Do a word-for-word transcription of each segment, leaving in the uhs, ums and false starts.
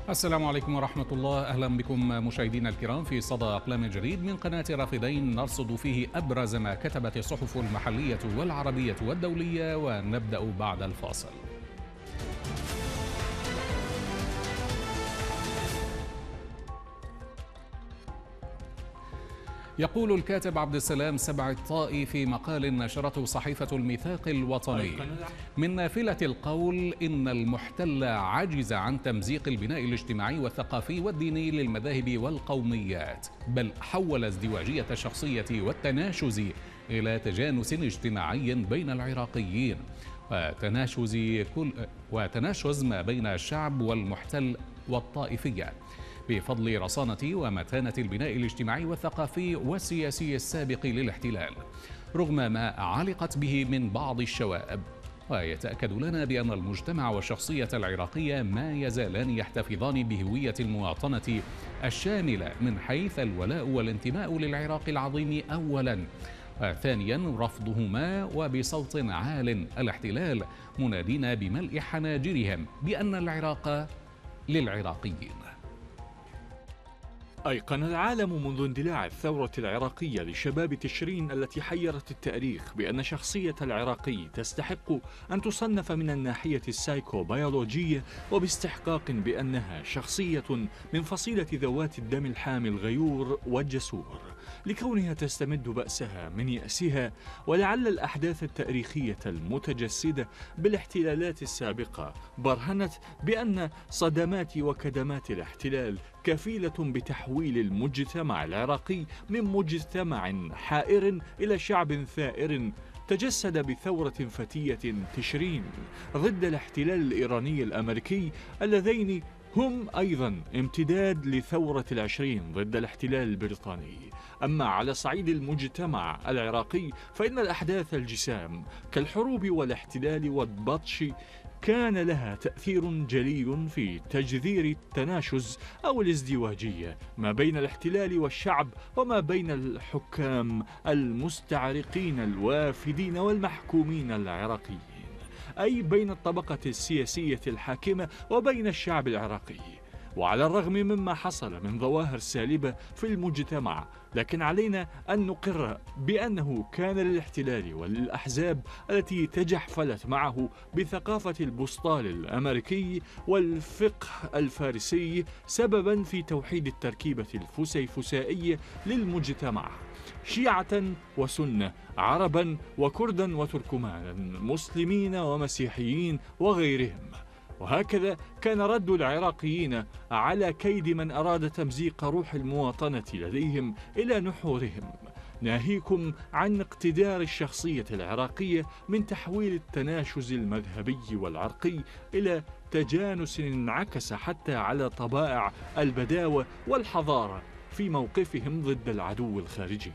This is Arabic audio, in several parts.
السلام عليكم ورحمة الله. أهلا بكم مشاهدينا الكرام في صدى أقلام جديد من قناة رافدين، نرصد فيه أبرز ما كتبت الصحف المحلية والعربية والدولية، ونبدأ بعد الفاصل. يقول الكاتب عبد السلام سبع الطائي في مقال نشرته صحيفة الميثاق الوطني: من نافلة القول إن المحتل عجز عن تمزيق البناء الاجتماعي والثقافي والديني للمذاهب والقوميات، بل حول ازدواجية الشخصية والتناشز إلى تجانس اجتماعي بين العراقيين، وتناشز كل وتناشز ما بين الشعب والمحتل والطائفية، بفضل رصانة ومتانة البناء الاجتماعي والثقافي والسياسي السابق للاحتلال، رغم ما علقت به من بعض الشوائب. ويتأكد لنا بأن المجتمع والشخصية العراقية ما يزالان يحتفظان بهوية المواطنة الشاملة من حيث الولاء والانتماء للعراق العظيم أولا، وثانيا رفضهما وبصوت عال الاحتلال، منادين بملء حناجرهم بأن العراق للعراقيين. أيقن العالم منذ اندلاع الثورة العراقية لشباب تشرين التي حيرت التاريخ بأن شخصية العراقي تستحق أن تصنف من الناحية السايكوبيولوجية، وباستحقاق بأنها شخصية من فصيلة ذوات الدم الحامي الغيور والجسور، لكونها تستمد بأسها من يأسها. ولعل الأحداث التاريخية المتجسدة بالاحتلالات السابقة برهنت بأن صدمات وكدمات الاحتلال كفيلة بتحويل المجتمع العراقي من مجتمع حائر إلى شعب ثائر تجسد بثورة فتية تشرين ضد الاحتلال الإيراني الأمريكي، اللذين هم أيضا امتداد لثورة العشرين ضد الاحتلال البريطاني. أما على صعيد المجتمع العراقي فإن الأحداث الجسام كالحروب والاحتلال والبطش كان لها تأثير جلي في تجذير التناشز أو الازدواجية ما بين الاحتلال والشعب، وما بين الحكام المستعرقين الوافدين والمحكومين العراقيين، أي بين الطبقة السياسية الحاكمة وبين الشعب العراقي. وعلى الرغم مما حصل من ظواهر سالبة في المجتمع، لكن علينا أن نقر بأنه كان للاحتلال وللأحزاب التي تجحفلت معه بثقافة البسطال الأمريكي والفقه الفارسي سببا في توحيد التركيبة الفسيفسائية للمجتمع، شيعة وسنة، عربا وكردا وتركمانا، مسلمين ومسيحيين وغيرهم. وهكذا كان رد العراقيين على كيد من أراد تمزيق روح المواطنة لديهم إلى نحورهم، ناهيكم عن اقتدار الشخصية العراقية من تحويل التناشز المذهبي والعرقي إلى تجانس انعكس حتى على طبائع البداوة والحضارة في موقفهم ضد العدو الخارجي.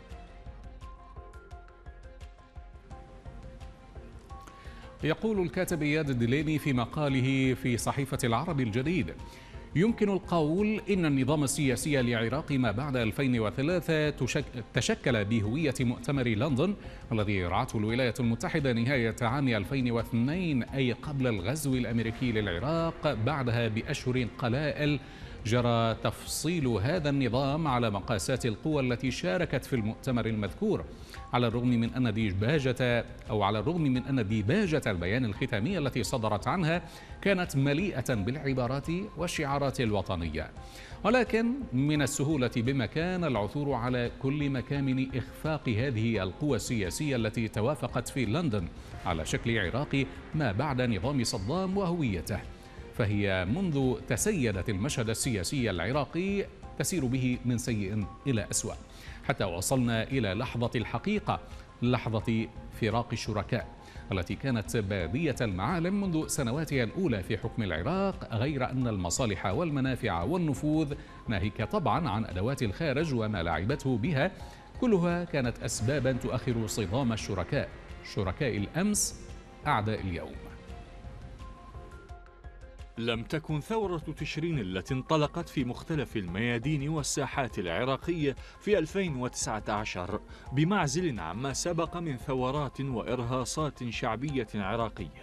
يقول الكاتب إياد الدليمي في مقاله في صحيفة العرب الجديد: يمكن القول إن النظام السياسي العراقي ما بعد ألفين وثلاثة تشكل بهوية مؤتمر لندن الذي رعته الولايات المتحدة نهاية عام ألفين واثنين، أي قبل الغزو الأمريكي للعراق. بعدها بأشهر قلائل جرى تفصيل هذا النظام على مقاسات القوى التي شاركت في المؤتمر المذكور، على الرغم من أن ديباجة أو على الرغم من أن ديباجة البيان الختامي التي صدرت عنها كانت مليئة بالعبارات والشعارات الوطنية. ولكن من السهولة بمكان العثور على كل مكامن إخفاق هذه القوى السياسية التي توافقت في لندن على شكل عراقي ما بعد نظام صدام وهويته، فهي منذ تسيدت المشهد السياسي العراقي تسير به من سيء إلى أسوأ، حتى وصلنا إلى لحظة الحقيقة، لحظة فراق الشركاء التي كانت بادية المعالم منذ سنواتها الأولى في حكم العراق، غير أن المصالح والمنافع والنفوذ، ناهيك طبعا عن أدوات الخارج وما لعبته بها، كلها كانت أسبابا تؤخر صدام الشركاء، شركاء الأمس أعداء اليوم. لم تكن ثورة تشرين التي انطلقت في مختلف الميادين والساحات العراقية في ألفين وتسعة عشر بمعزل عما سبق من ثورات وإرهاصات شعبية عراقية،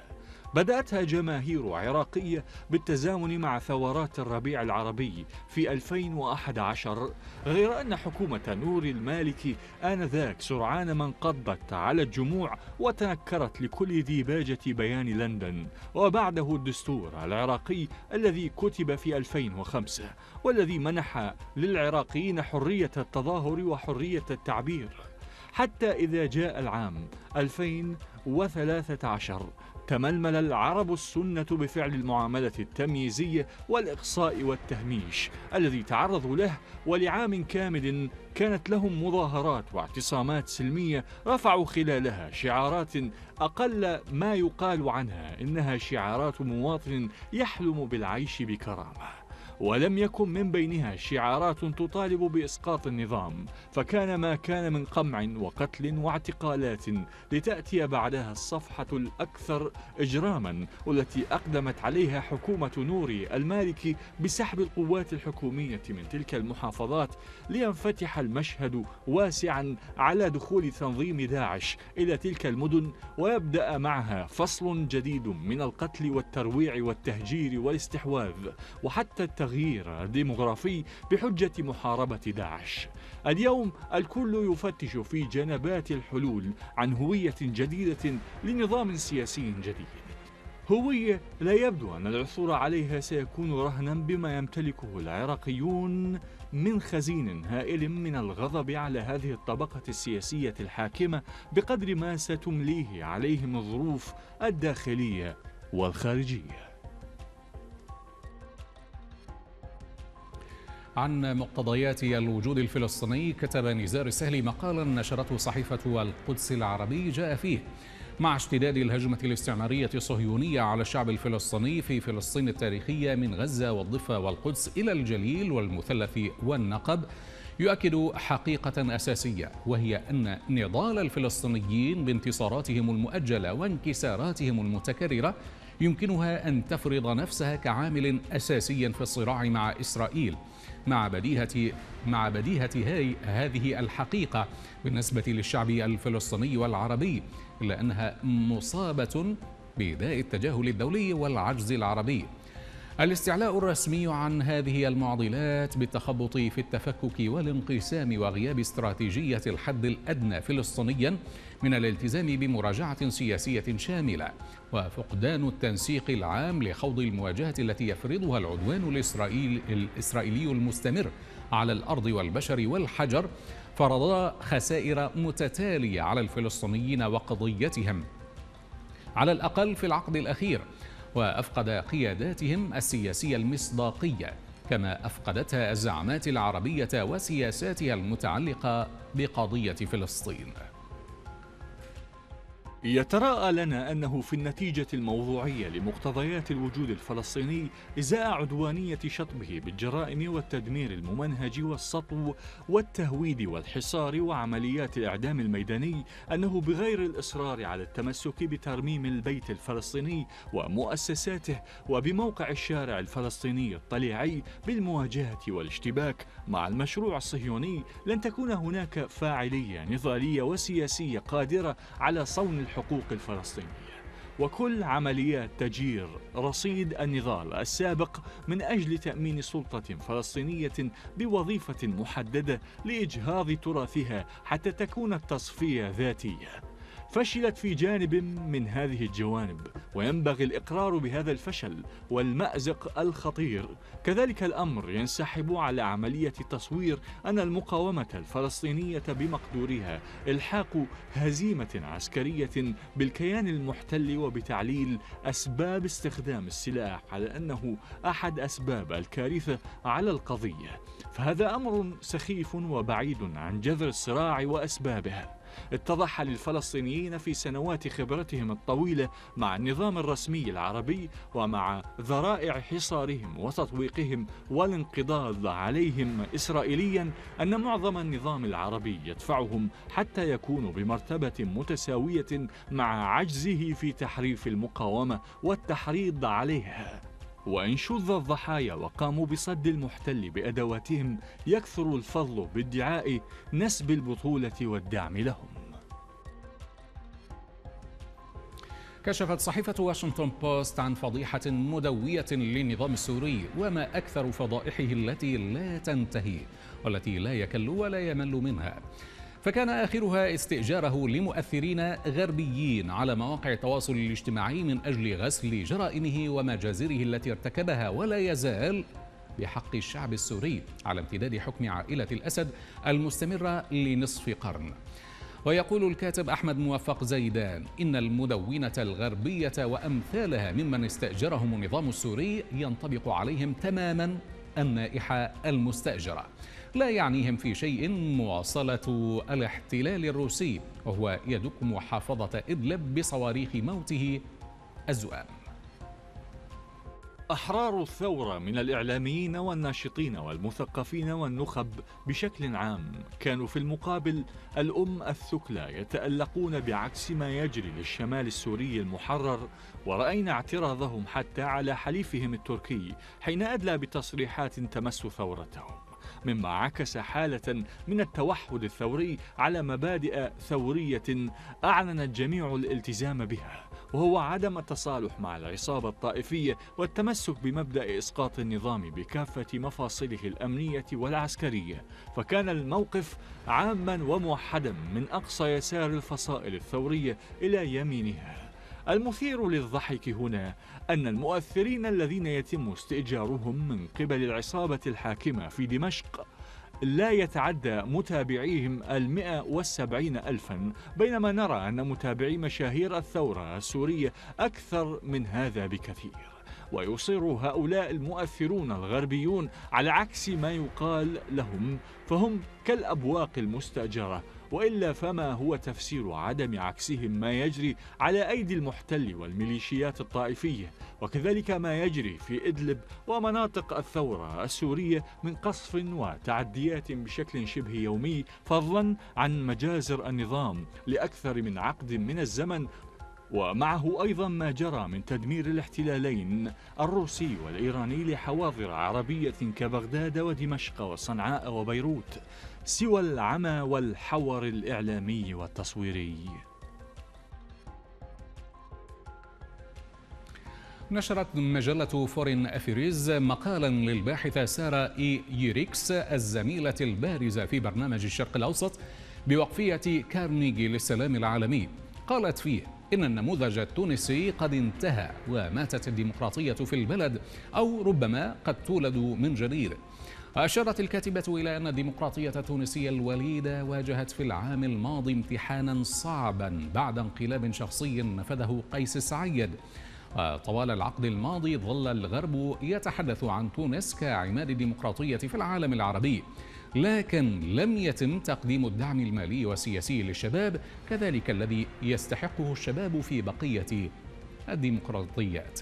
بدأتها جماهير عراقية بالتزامن مع ثورات الربيع العربي في ألفين وأحد عشر، غير أن حكومة نوري المالكي آنذاك سرعان ما انقضت على الجموع وتنكرت لكل ديباجة بيان لندن، وبعده الدستور العراقي الذي كتب في ألفين وخمسة والذي منح للعراقيين حرية التظاهر وحرية التعبير. حتى إذا جاء العام ألفين وثلاثة عشر تململ العرب السنة بفعل المعاملة التمييزية والإقصاء والتهميش الذي تعرضوا له، ولعام كامل كانت لهم مظاهرات واعتصامات سلمية رفعوا خلالها شعارات أقل ما يقال عنها إنها شعارات مواطن يحلم بالعيش بكرامة، ولم يكن من بينها شعارات تطالب بإسقاط النظام، فكان ما كان من قمع وقتل واعتقالات لتأتي بعدها الصفحة الأكثر إجراما والتي أقدمت عليها حكومة نوري المالكي بسحب القوات الحكومية من تلك المحافظات لينفتح المشهد واسعا على دخول تنظيم داعش إلى تلك المدن، ويبدأ معها فصل جديد من القتل والترويع والتهجير والاستحواذ وحتى التغيير الديمغرافي بحجة محاربة داعش. اليوم الكل يفتش في جنبات الحلول عن هوية جديدة لنظام سياسي جديد، هوية لا يبدو أن العثور عليها سيكون رهنا بما يمتلكه العراقيون من خزين هائل من الغضب على هذه الطبقة السياسية الحاكمة بقدر ما ستمليه عليهم الظروف الداخلية والخارجية. عن مقتضيات الوجود الفلسطيني كتب نزار السهلي مقالا نشرته صحيفة القدس العربي جاء فيه: مع اشتداد الهجمة الاستعمارية الصهيونية على الشعب الفلسطيني في فلسطين التاريخية من غزة والضفة والقدس إلى الجليل والمثلث والنقب، يؤكد حقيقة أساسية، وهي أن نضال الفلسطينيين بانتصاراتهم المؤجلة وانكساراتهم المتكررة يمكنها أن تفرض نفسها كعامل أساسي في الصراع مع إسرائيل، مع بديهة مع بديهة هاي هذه الحقيقة بالنسبة للشعب الفلسطيني والعربي، إلا أنها مصابة بداء التجاهل الدولي والعجز العربي. الاستعلاء الرسمي عن هذه المعضلات بالتخبط في التفكك والانقسام وغياب استراتيجية الحد الأدنى فلسطينيا من الالتزام بمراجعة سياسية شاملة، وفقدان التنسيق العام لخوض المواجهة التي يفرضها العدوان الإسرائيلي, الإسرائيلي المستمر على الأرض والبشر والحجر، فرضا خسائر متتالية على الفلسطينيين وقضيتهم على الأقل في العقد الأخير، وأفقد قياداتهم السياسية المصداقية، كما أفقدتها الزعامات العربية وسياساتها المتعلقة بقضية فلسطين. يتراءى لنا أنه في النتيجة الموضوعية لمقتضيات الوجود الفلسطيني إزاء عدوانية شطبه بالجرائم والتدمير الممنهج والسطو والتهويد والحصار وعمليات الإعدام الميداني، أنه بغير الإصرار على التمسك بترميم البيت الفلسطيني ومؤسساته وبموقع الشارع الفلسطيني الطليعي بالمواجهة والاشتباك مع المشروع الصهيوني، لن تكون هناك فاعلية نضالية وسياسية قادرة على صون الحقوق الفلسطينية. وكل عمليات تجير رصيد النضال السابق من أجل تأمين سلطة فلسطينية بوظيفة محددة لإجهاض تراثها حتى تكون التصفية ذاتية، فشلت في جانب من هذه الجوانب، وينبغي الإقرار بهذا الفشل والمأزق الخطير. كذلك الأمر ينسحب على عملية تصوير أن المقاومة الفلسطينية بمقدورها إلحاق هزيمة عسكرية بالكيان المحتل، وبتعليل أسباب استخدام السلاح على أنه أحد أسباب الكارثة على القضية، فهذا أمر سخيف وبعيد عن جذر الصراع وأسبابه. اتضح للفلسطينيين في سنوات خبرتهم الطويلة مع النظام الرسمي العربي ومع ذرائع حصارهم وتطويقهم والانقضاض عليهم إسرائيليا أن معظم النظام العربي يدفعهم حتى يكونوا بمرتبة متساوية مع عجزه في تحريف المقاومة والتحريض عليها. وإن شذ الضحايا وقاموا بصد المحتل بأدواتهم، يكثر الفضل بادعاء نسب البطولة والدعم لهم. كشفت صحيفة واشنطن بوست عن فضيحة مدوية للنظام السوري، وما أكثر فضائحه التي لا تنتهي والتي لا يكل ولا يمل منها. فكان آخرها استئجاره لمؤثرين غربيين على مواقع التواصل الاجتماعي من أجل غسل جرائمه ومجازره التي ارتكبها ولا يزال بحق الشعب السوري على امتداد حكم عائلة الأسد المستمرة لنصف قرن. ويقول الكاتب أحمد موفق زيدان إن المدونة الغربية وأمثالها ممن استأجرهم النظام السوري ينطبق عليهم تماما النائحة المستأجرة، لا يعنيهم في شيء مواصلة الاحتلال الروسي، وهو يدك محافظة إدلب بصواريخ موته الزؤام. أحرار الثورة من الإعلاميين والناشطين والمثقفين والنخب بشكل عام كانوا في المقابل الأم الثكلى يتألقون بعكس ما يجري للشمال السوري المحرر، ورأينا اعتراضهم حتى على حليفهم التركي حين أدلى بتصريحات تمس ثورتهم، مما عكس حالة من التوحد الثوري على مبادئ ثورية أعلن الجميع الالتزام بها، وهو عدم التصالح مع العصابة الطائفية والتمسك بمبدأ إسقاط النظام بكافة مفاصله الأمنية والعسكرية. فكان الموقف عاما وموحدا من أقصى يسار الفصائل الثورية إلى يمينها. المثير للضحك هنا أن المؤثرين الذين يتم استئجارهم من قبل العصابة الحاكمة في دمشق لا يتعدى متابعيهم المئة والسبعين ألفا، بينما نرى أن متابعي مشاهير الثورة السورية أكثر من هذا بكثير. ويصر هؤلاء المؤثرون الغربيون على عكس ما يقال لهم، فهم كالأبواق المستأجرة، وإلا فما هو تفسير عدم عكسهم ما يجري على أيدي المحتل والميليشيات الطائفية، وكذلك ما يجري في إدلب ومناطق الثورة السورية من قصف وتعديات بشكل شبه يومي، فضلا عن مجازر النظام لأكثر من عقد من الزمن، ومعه أيضا ما جرى من تدمير الاحتلالين الروسي والإيراني لحواضر عربية كبغداد ودمشق وصنعاء وبيروت، سوى العمى والحور الإعلامي والتصويري. نشرت مجلة فورين أفيريز مقالا للباحثة سارة إي يوريكس الزميلة البارزة في برنامج الشرق الأوسط بوقفية كارنيجي للسلام العالمي. قالت فيه إن النموذج التونسي قد انتهى وماتت الديمقراطية في البلد، أو ربما قد تولد من جديد. أشارت الكاتبة إلى أن الديمقراطية التونسية الوليدة واجهت في العام الماضي امتحانا صعبا بعد انقلاب شخصي نفذه قيس سعيد. طوال العقد الماضي ظل الغرب يتحدث عن تونس كعماد الديمقراطية في العالم العربي، لكن لم يتم تقديم الدعم المالي والسياسي للشباب كذلك الذي يستحقه الشباب في بقية الديمقراطيات.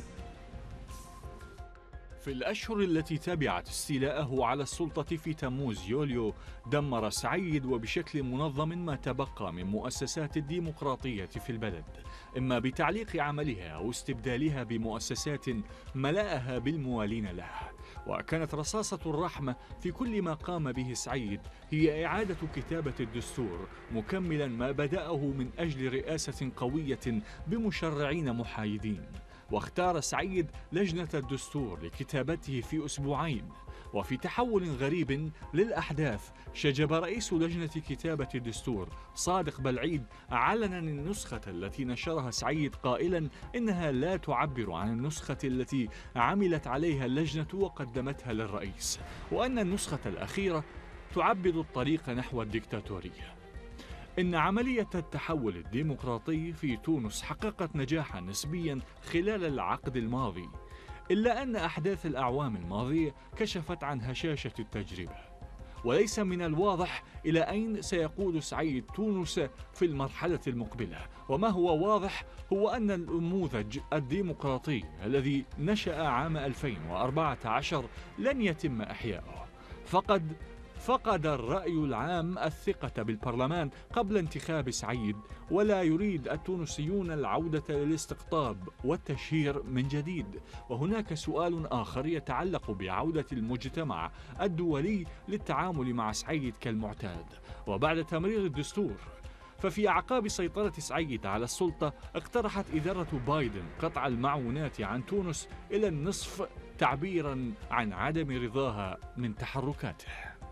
في الأشهر التي تبعت استيلاءه على السلطة في تموز يوليو، دمر سعيد وبشكل منظم ما تبقى من مؤسسات الديمقراطية في البلد، إما بتعليق عملها أو استبدالها بمؤسسات ملأها بالموالين له. وكانت رصاصة الرحمة في كل ما قام به سعيد هي إعادة كتابة الدستور، مكملا ما بدأه من أجل رئاسة قوية بمشرعين محايدين. واختار سعيد لجنة الدستور لكتابته في أسبوعين. وفي تحول غريب للأحداث، شجب رئيس لجنة كتابة الدستور صادق بلعيد علنا النسخة التي نشرها سعيد قائلا إنها لا تعبر عن النسخة التي عملت عليها اللجنة وقدمتها للرئيس، وأن النسخة الأخيرة تعبد الطريق نحو الديكتاتورية. إن عملية التحول الديمقراطي في تونس حققت نجاحا نسبيا خلال العقد الماضي، إلا أن أحداث الأعوام الماضية كشفت عن هشاشة التجربة، وليس من الواضح إلى أين سيقود سعيد تونس في المرحلة المقبلة. وما هو واضح هو أن النموذج الديمقراطي الذي نشأ عام ألفين وأربعة عشر لن يتم إحياؤه. فقد فقد الرأي العام الثقة بالبرلمان قبل انتخاب سعيد، ولا يريد التونسيون العودة للاستقطاب والتشهير من جديد. وهناك سؤال آخر يتعلق بعودة المجتمع الدولي للتعامل مع سعيد كالمعتاد. وبعد تمرير الدستور، ففي أعقاب سيطرة سعيد على السلطة اقترحت إدارة بايدن قطع المعونات عن تونس إلى النصف تعبيراً عن عدم رضاها من تحركاته.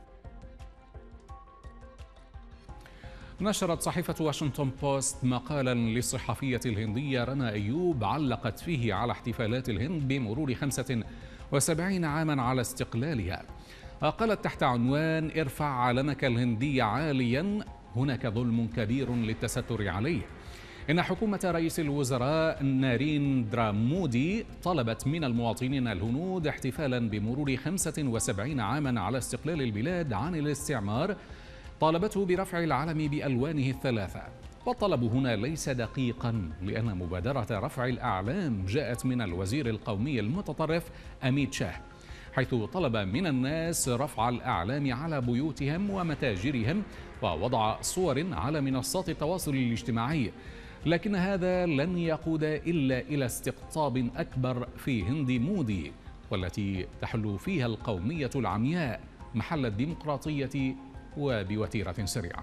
نشرت صحيفة واشنطن بوست مقالا للصحفية الهندية رنا أيوب علقت فيه على احتفالات الهند بمرور خمسة وسبعين عاما على استقلالها. قالت تحت عنوان ارفع علمك الهندي عاليا، هناك ظلم كبير للتستر عليه. إن حكومة رئيس الوزراء ناريندرا مودي طلبت من المواطنين الهنود احتفالا بمرور خمسة وسبعين عاما على استقلال البلاد عن الاستعمار، طالبته برفع العلم بألوانه الثلاثة. والطلب هنا ليس دقيقا، لأن مبادرة رفع الأعلام جاءت من الوزير القومي المتطرف أميت شاه، حيث طلب من الناس رفع الأعلام على بيوتهم ومتاجرهم ووضع صور على منصات التواصل الاجتماعي. لكن هذا لن يقود إلا إلى استقطاب أكبر في هند مودي، والتي تحل فيها القومية العمياء محل الديمقراطية وبوتيرة سريعة.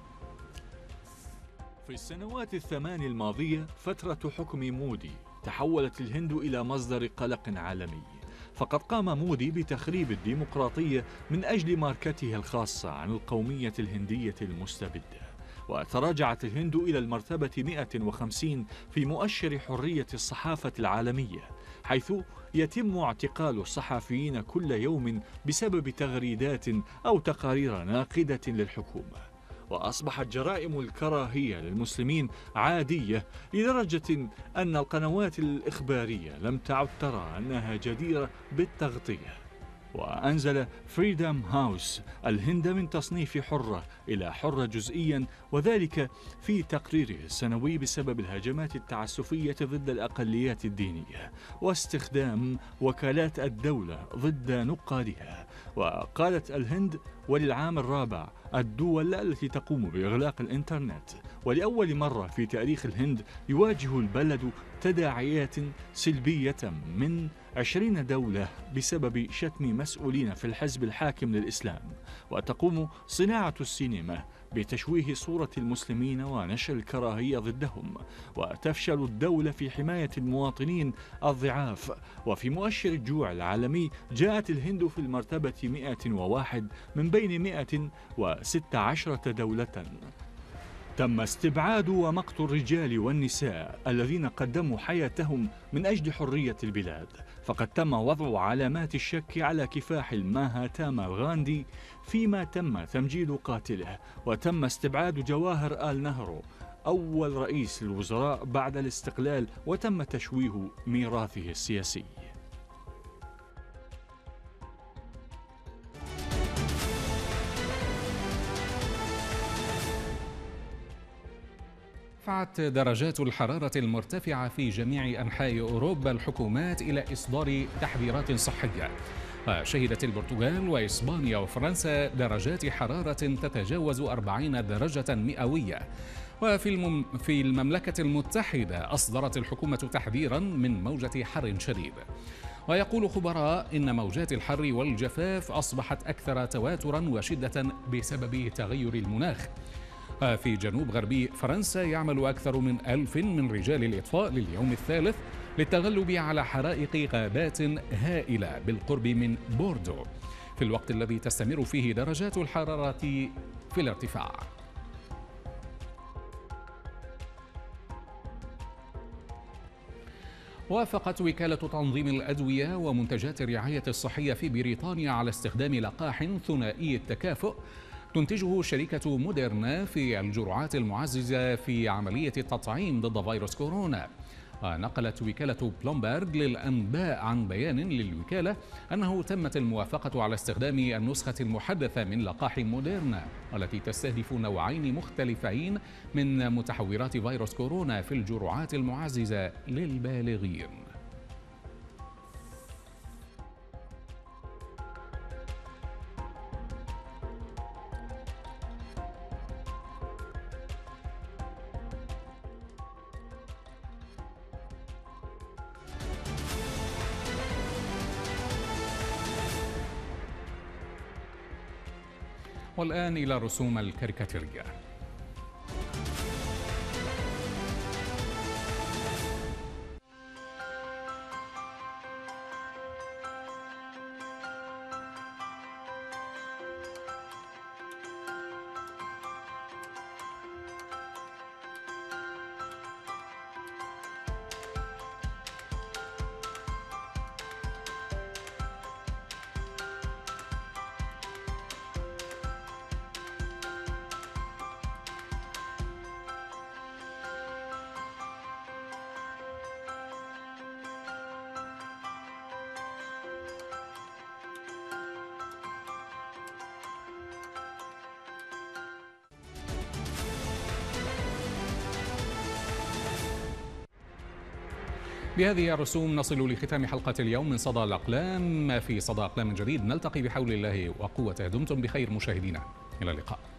في السنوات الثمان الماضية، فترة حكم مودي، تحولت الهند إلى مصدر قلق عالمي، فقد قام مودي بتخريب الديمقراطية من أجل ماركته الخاصة عن القومية الهندية المستبدة. وتراجعت الهند إلى المرتبة مئة وخمسين في مؤشر حرية الصحافة العالمية، حيث يتم اعتقال الصحفيين كل يوم بسبب تغريدات أو تقارير ناقدة للحكومة. وأصبحت جرائم الكراهية للمسلمين عادية، لدرجة أن القنوات الإخبارية لم تعد ترى أنها جديرة بالتغطية. وأنزل فريدم هاوس الهند من تصنيف حرة إلى حرة جزئيا، وذلك في تقريره السنوي بسبب الهجمات التعسفية ضد الأقليات الدينية واستخدام وكالات الدولة ضد نقادها. وقالت الهند وللعام الرابع الدول التي تقوم بإغلاق الإنترنت. ولأول مرة في تاريخ الهند يواجه البلد تداعيات سلبية من عشرين دولة بسبب شتم مسؤولين في الحزب الحاكم للإسلام. وتقوم صناعة السينما بتشويه صورة المسلمين ونشر الكراهية ضدهم، وتفشل الدولة في حماية المواطنين الضعاف. وفي مؤشر الجوع العالمي جاءت الهند في المرتبة مئة وواحد من بين مئة وستة عشر دولة. تم استبعاد ومقت الرجال والنساء الذين قدموا حياتهم من أجل حرية البلاد، فقد تم وضع علامات الشك على كفاح الماهاتما غاندي، فيما تم تمجيد قاتله. وتم استبعاد جواهر آل نهرو أول رئيس الوزراء بعد الاستقلال، وتم تشويه ميراثه السياسي. دفعت درجات الحرارة المرتفعة في جميع أنحاء أوروبا الحكومات إلى إصدار تحذيرات صحية. وشهدت البرتغال وإسبانيا وفرنسا درجات حرارة تتجاوز أربعين درجة مئوية. وفي المم في المملكة المتحدة أصدرت الحكومة تحذيرا من موجة حر شديد. ويقول خبراء إن موجات الحر والجفاف أصبحت أكثر تواترا وشدة بسبب تغير المناخ. في جنوب غربي فرنسا يعمل أكثر من ألف من رجال الإطفاء لليوم الثالث للتغلب على حرائق غابات هائلة بالقرب من بوردو، في الوقت الذي تستمر فيه درجات الحرارة في الارتفاع. وافقت وكالة تنظيم الأدوية ومنتجات الرعاية الصحية في بريطانيا على استخدام لقاح ثنائي التكافؤ تنتجه شركة موديرنا في الجرعات المعززة في عملية التطعيم ضد فيروس كورونا. ونقلت وكالة بلومبرغ للأنباء عن بيان للوكالة أنه تمت الموافقة على استخدام النسخة المحدثة من لقاح موديرنا، والتي تستهدف نوعين مختلفين من متحورات فيروس كورونا في الجرعات المعززة للبالغين. والآن إلى الرسوم الكاريكاتيرية. بهذه الرسوم نصل لختام حلقة اليوم من صدى الأقلام. في صدى أقلام جديد نلتقي بحول الله وقوته. دمتم بخير مشاهدينا، إلى اللقاء.